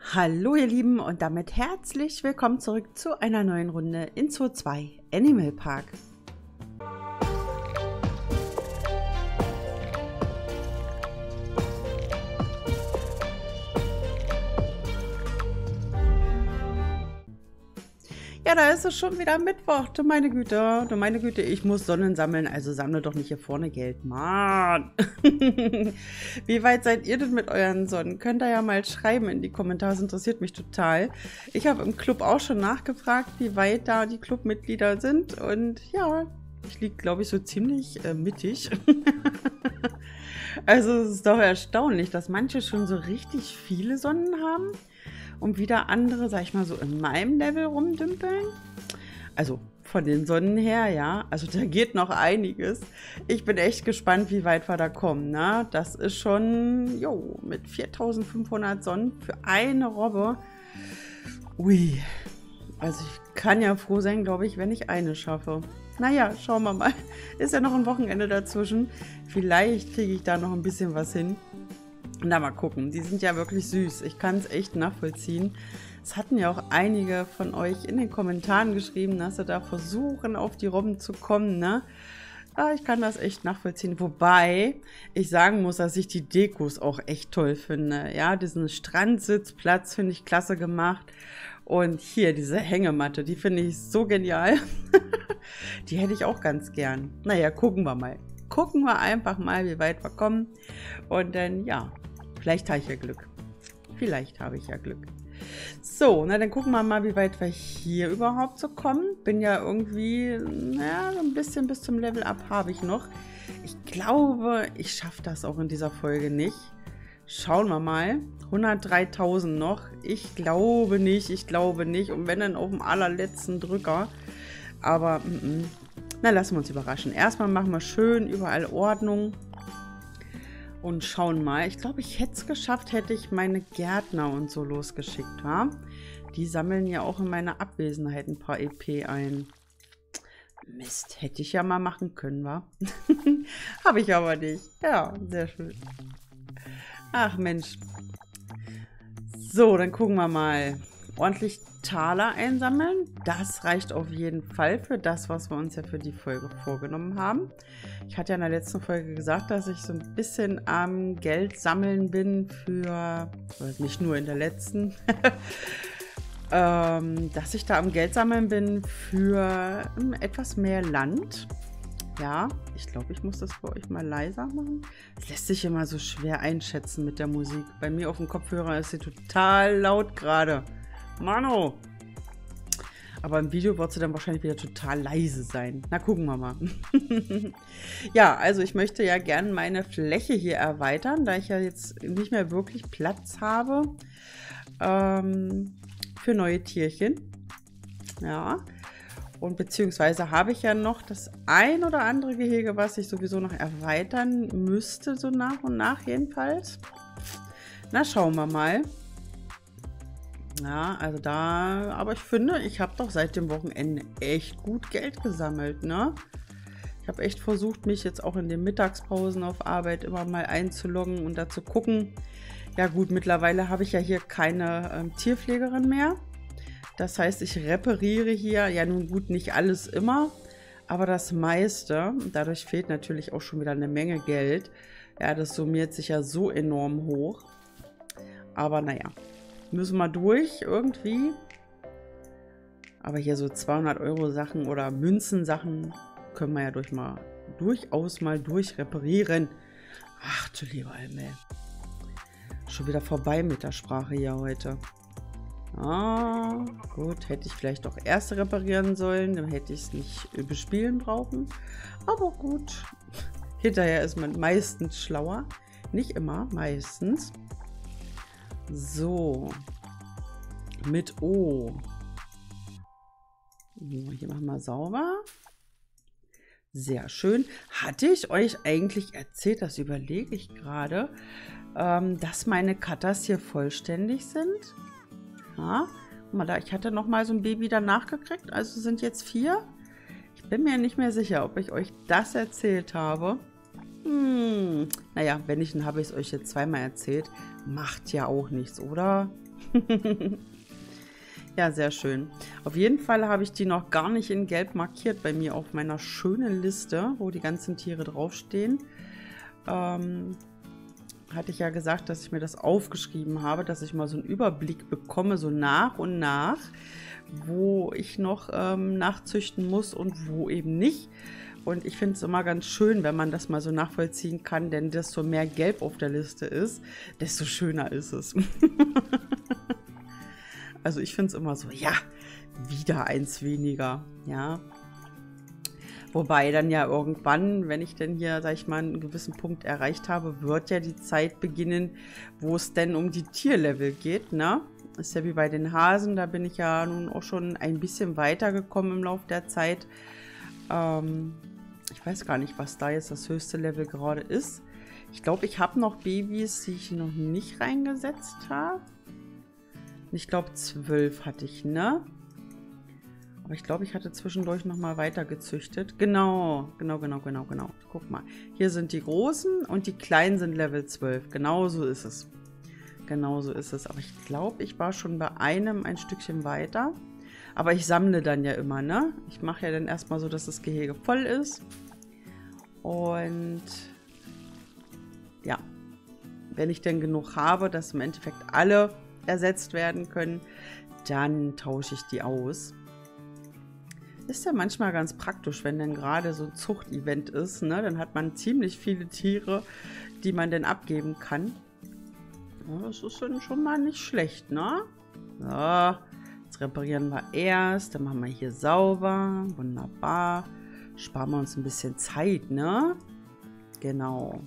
Hallo ihr Lieben und damit herzlich willkommen zurück zu einer neuen Runde in Zoo 2 Animal Park. Ja, da ist es schon wieder Mittwoch. Du meine Güte, ich muss Sonnen sammeln, also sammle doch nicht hier vorne Geld. Mann! Wie weit seid ihr denn mit euren Sonnen? Könnt ihr ja mal schreiben in die Kommentare, das interessiert mich total. Ich habe im Club auch schon nachgefragt, wie weit da die Clubmitglieder sind. Und ja, ich liege, glaube ich, so ziemlich mittig. Also es ist doch erstaunlich, dass manche schon so richtig viele Sonnen haben. Und wieder andere, sag ich mal, so in meinem Level rumdümpeln. Also von den Sonnen her, ja. Also da geht noch einiges. Ich bin echt gespannt, wie weit wir da kommen. Ne? Das ist schon, jo, mit 4500 Sonnen für eine Robbe. Ui. Also ich kann ja froh sein, glaube ich, wenn ich eine schaffe. Naja, schauen wir mal. Ist ja noch ein Wochenende dazwischen. Vielleicht kriege ich da noch ein bisschen was hin. Na, mal gucken. Die sind ja wirklich süß. Ich kann es echt nachvollziehen. Es hatten ja auch einige von euch in den Kommentaren geschrieben, dass sie da versuchen, auf die Robben zu kommen, ne? Aber ich kann das echt nachvollziehen. Wobei ich sagen muss, dass ich die Dekos auch echt toll finde. Ja, diesen Strandsitzplatz finde ich klasse gemacht. Und hier diese Hängematte, die finde ich so genial. Die hätte ich auch ganz gern. Naja, gucken wir mal. Gucken wir einfach mal, wie weit wir kommen. Und dann, ja, vielleicht habe ich ja Glück. Vielleicht habe ich ja Glück. So, na dann gucken wir mal, wie weit wir hier überhaupt so kommen. Bin ja irgendwie, naja, so ein bisschen bis zum Level Up habe ich noch. Ich glaube, ich schaffe das auch in dieser Folge nicht. Schauen wir mal. 103.000 noch. Ich glaube nicht. Und wenn dann auf dem allerletzten Drücker. Aber, na, lassen wir uns überraschen. Erstmal machen wir schön überall Ordnung. Und schauen mal. Ich glaube, ich hätte es geschafft, hätte ich meine Gärtner und so losgeschickt, wa? Die sammeln ja auch in meiner Abwesenheit ein paar EP ein. Mist, hätte ich ja mal machen können, wa? Habe ich aber nicht. Ja, sehr schön. Ach Mensch. So, dann gucken wir mal. Ordentlich Taler einsammeln. Das reicht auf jeden Fall für das, was wir uns ja für die Folge vorgenommen haben. Ich hatte ja in der letzten Folge gesagt, dass ich so ein bisschen am Geld sammeln bin für, nicht nur in der letzten, dass ich da am Geld sammeln bin für etwas mehr Land. Ja, ich glaube, ich muss das für euch mal leiser machen. Es lässt sich immer so schwer einschätzen mit der Musik. Bei mir auf dem Kopfhörer ist sie total laut gerade. Mano! Aber im Video wird sie dann wahrscheinlich wieder total leise sein. Na, gucken wir mal. Ja, also ich möchte ja gerne meine Fläche hier erweitern, da ich ja jetzt nicht mehr wirklich Platz habe für neue Tierchen. Ja, und beziehungsweise habe ich ja noch das ein oder andere Gehege, was ich sowieso noch erweitern müsste, so nach und nach jedenfalls. Na, schauen wir mal. Ja, also da, aber ich finde, ich habe doch seit dem Wochenende echt gut Geld gesammelt, ne? Ich habe echt versucht, mich jetzt auch in den Mittagspausen auf Arbeit immer mal einzuloggen und da zu gucken. Ja gut, mittlerweile habe ich ja hier keine Tierpflegerin mehr. Das heißt, ich repariere hier, ja nun gut, nicht alles immer, aber das meiste. Dadurch fehlt natürlich auch schon wieder eine Menge Geld. Ja, das summiert sich ja so enorm hoch. Aber naja. Müssen wir durch, irgendwie. Aber hier so 200 € Sachen oder Münzen-Sachen können wir ja durchaus mal durchreparieren. Ach du lieber Himmel. Schon wieder vorbei mit der Sprache hier heute. Ah, gut. Hätte ich vielleicht doch erst reparieren sollen. Dann hätte ich es nicht bespielen brauchen. Aber gut. Hinterher ist man meistens schlauer. Nicht immer, meistens. So, mit O. Hier machen wir sauber. Sehr schön. Hatte ich euch eigentlich erzählt, das überlege ich gerade, dass meine Cutters hier vollständig sind? Ja, guck mal da, ich hatte noch mal so ein Baby danach gekriegt, also sind jetzt 4. Ich bin mir nicht mehr sicher, ob ich euch das erzählt habe. Naja, wenn nicht, dann habe ich es euch jetzt zweimal erzählt. Macht ja auch nichts, oder? Ja, sehr schön. Auf jeden Fall habe ich die noch gar nicht in Gelb markiert bei mir auf meiner schönen Liste, wo die ganzen Tiere draufstehen. Hatte ich ja gesagt, dass ich mir das aufgeschrieben habe, dass ich mal so einen Überblick bekomme, so nach und nach, wo ich noch nachzüchten muss und wo eben nicht. Und ich finde es immer ganz schön, wenn man das mal so nachvollziehen kann, denn desto mehr Gelb auf der Liste ist, desto schöner ist es. Also ich finde es immer so, ja, wieder eins weniger, ja. Wobei dann ja irgendwann, wenn ich denn hier, sag ich mal, einen gewissen Punkt erreicht habe, wird ja die Zeit beginnen, wo es denn um die Tierlevel geht, ne? Ist ja wie bei den Hasen, da bin ich ja nun auch schon ein bisschen weiter gekommen im Laufe der Zeit. Ich weiß gar nicht, was da jetzt das höchste Level gerade ist. Ich glaube, ich habe noch Babys, die ich noch nicht reingesetzt habe. Ich glaube, 12 hatte ich, ne? Aber ich glaube, ich hatte zwischendurch noch mal weiter gezüchtet. Genau. Guck mal. Hier sind die großen und die kleinen sind Level 12. Genau so ist es. Genau so ist es. Aber ich glaube, ich war schon bei einem ein Stückchen weiter. Aber ich sammle dann ja immer, ne? Ich mache ja dann erstmal so, dass das Gehege voll ist. Und ja, wenn ich denn genug habe, dass im Endeffekt alle ersetzt werden können, dann tausche ich die aus. Ist ja manchmal ganz praktisch, wenn dann gerade so ein Zuchtevent ist, ne? Dann hat man ziemlich viele Tiere, die man dann abgeben kann. Ja, das ist dann schon mal nicht schlecht, ne? So, jetzt reparieren wir erst, dann machen wir hier sauber, wunderbar. Sparen wir uns ein bisschen Zeit, ne? Genau.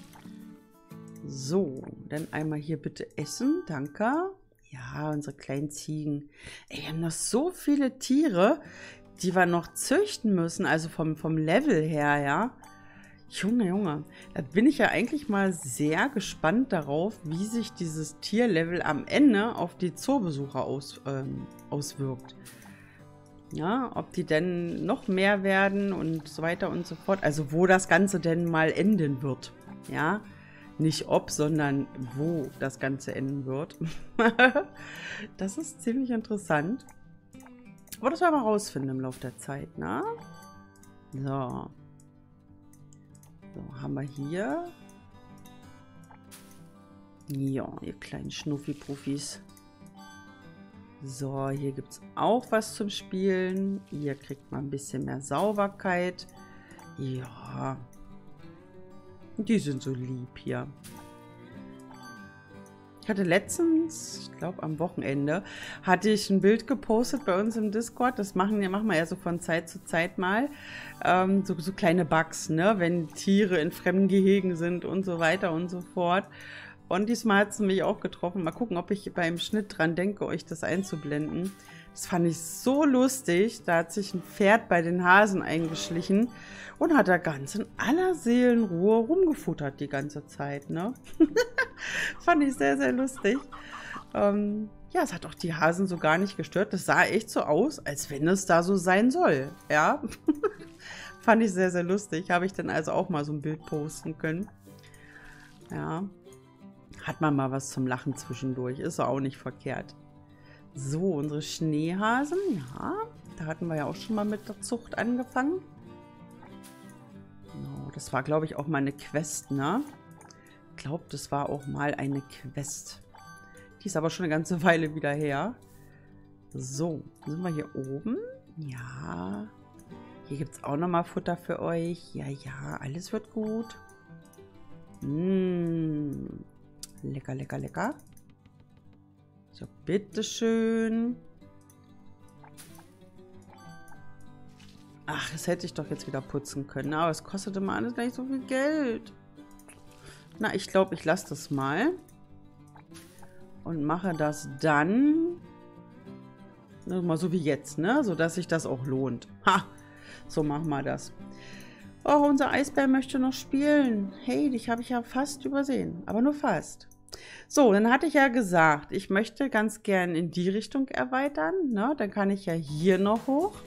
So, dann einmal hier bitte essen, danke. Ja, unsere kleinen Ziegen. Ey, wir haben noch so viele Tiere, die wir noch züchten müssen, also vom Level her, ja. Junge, da bin ich ja eigentlich mal sehr gespannt darauf, wie sich dieses Tierlevel am Ende auf die Zoobesucher auswirkt. Ja, ob die denn noch mehr werden und so weiter und so fort. Also wo das Ganze denn mal enden wird, ja. Nicht ob, sondern wo das Ganze enden wird. Das ist ziemlich interessant. Aber das werden wir rausfinden im Laufe der Zeit, ne? So. So, haben wir hier. Ja, ihr kleinen Schnuffi-Profis. So, hier gibt es auch was zum Spielen. Hier kriegt man ein bisschen mehr Sauberkeit. Ja. Die sind so lieb hier. Ich hatte letztens, ich glaube am Wochenende, hatte ich ein Bild gepostet bei uns im Discord. Das machen wir ja so von Zeit zu Zeit mal. So kleine Bugs, ne? Wenn Tiere in fremden Gehegen sind und so weiter und so fort. Und diesmal hat es mich auch getroffen. Mal gucken, ob ich beim Schnitt dran denke, euch das einzublenden. Das fand ich so lustig. Da hat sich ein Pferd bei den Hasen eingeschlichen und hat da ganz in aller Seelenruhe rumgefuttert die ganze Zeit, ne? Fand ich sehr, sehr lustig. Ja, es hat auch die Hasen so gar nicht gestört. Das sah echt so aus, als wenn es da so sein soll, ja? Fand ich sehr, sehr lustig. Habe ich dann also auch mal so ein Bild posten können. Ja. Hat man mal was zum Lachen zwischendurch. Ist auch nicht verkehrt. So, unsere Schneehasen, ja, da hatten wir ja auch schon mal mit der Zucht angefangen. Genau, das war, glaube ich, auch mal eine Quest, ne? Ich glaube, das war auch mal eine Quest. Die ist aber schon eine ganze Weile wieder her. So, sind wir hier oben? Ja. Hier gibt es auch noch mal Futter für euch. Ja, alles wird gut. Lecker, lecker, lecker. So, bitteschön. Ach, das hätte ich doch jetzt wieder putzen können. Aber es kostet immer alles gleich so viel Geld. Na, ich glaube, ich lasse das mal. Und mache das dann. Mal so wie jetzt, ne? So, dass sich das auch lohnt. Ha! So machen wir das. Oh, unser Eisbär möchte noch spielen. Hey, dich habe ich ja fast übersehen. Aber nur fast. So, dann hatte ich ja gesagt, ich möchte ganz gern in die Richtung erweitern. Ne? Dann kann ich ja hier noch hoch.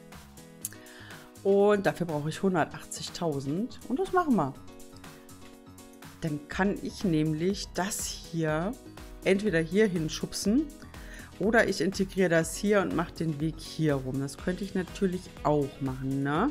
Und dafür brauche ich 180.000. Und das machen wir. Dann kann ich nämlich das hier entweder hier hinschubsen oder ich integriere das hier und mache den Weg hier rum. Das könnte ich natürlich auch machen, ne?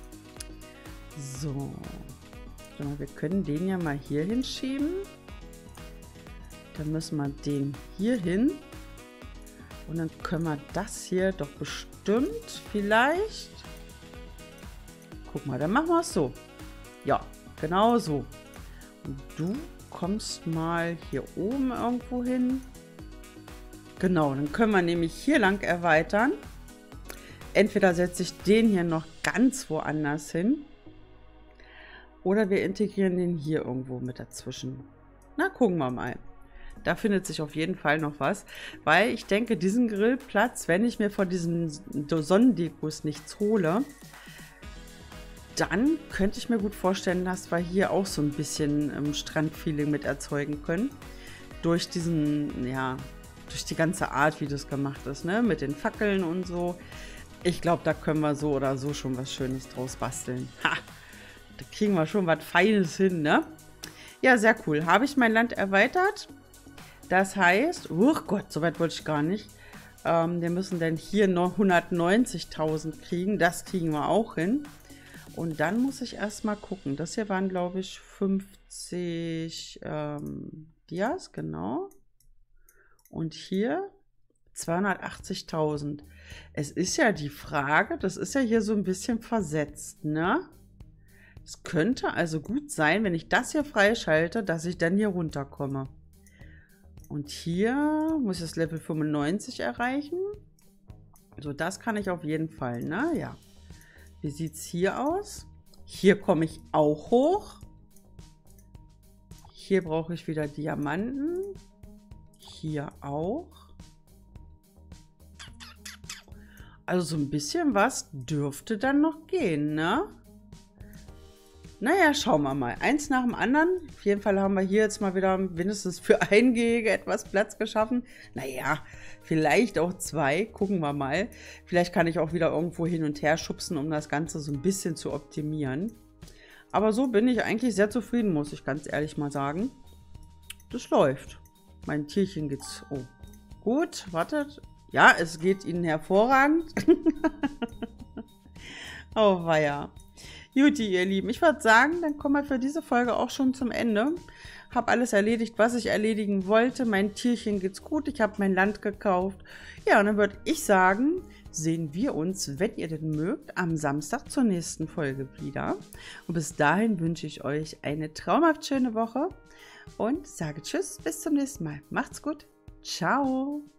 So. Wir können den ja mal hier hinschieben. Dann müssen wir den hier hin. Und dann können wir das hier doch bestimmt vielleicht. Guck mal, dann machen wir es so. Ja, genau so. Und du kommst mal hier oben irgendwo hin. Genau, dann können wir nämlich hier lang erweitern. Entweder setze ich den hier noch ganz woanders hin. Oder wir integrieren den hier irgendwo mit dazwischen. Na, gucken wir mal. Da findet sich auf jeden Fall noch was. Weil ich denke, diesen Grillplatz, wenn ich mir von diesen Sonnendekos nichts hole, dann könnte ich mir gut vorstellen, dass wir hier auch so ein bisschen Strandfeeling mit erzeugen können. Durch diesen, ja, durch die ganze Art, wie das gemacht ist, ne? Mit den Fackeln und so. Ich glaube, da können wir so oder so schon was Schönes draus basteln. Ha! Da kriegen wir schon was Feines hin, ne? Ja, sehr cool. Habe ich mein Land erweitert? Das heißt, oh Gott, so weit wollte ich gar nicht. Wir müssen dann hier noch 190.000 kriegen. Das kriegen wir auch hin. Und dann muss ich erstmal gucken. Das hier waren, glaube ich, 50 Dias, genau. Und hier 280.000. Es ist ja die Frage, das ist ja hier so ein bisschen versetzt, ne? Es könnte also gut sein, wenn ich das hier freischalte, dass ich dann hier runterkomme. Und hier muss ich das Level 95 erreichen. So, das kann ich auf jeden Fall, ne? Ja. Wie sieht es hier aus? Hier komme ich auch hoch. Hier brauche ich wieder Diamanten. Hier auch. Also so ein bisschen was dürfte dann noch gehen, ne? Naja, schauen wir mal. Eins nach dem anderen. Auf jeden Fall haben wir hier jetzt mal wieder mindestens für ein Gehege etwas Platz geschaffen. Naja, vielleicht auch zwei. Gucken wir mal. Vielleicht kann ich auch wieder irgendwo hin und her schubsen, um das Ganze so ein bisschen zu optimieren. Aber so bin ich eigentlich sehr zufrieden, muss ich ganz ehrlich mal sagen. Das läuft. Mein Tierchen geht's... Oh, gut, wartet. Ja, es geht Ihnen hervorragend. Oh, weia. Juti, ihr Lieben, ich würde sagen, dann kommen wir für diese Folge auch schon zum Ende. Habe alles erledigt, was ich erledigen wollte. Mein Tierchen geht's gut. Ich habe mein Land gekauft. Ja, und dann würde ich sagen, sehen wir uns, wenn ihr denn mögt, am Samstag zur nächsten Folge wieder. Und bis dahin wünsche ich euch eine traumhaft schöne Woche und sage Tschüss, bis zum nächsten Mal. Macht's gut. Ciao.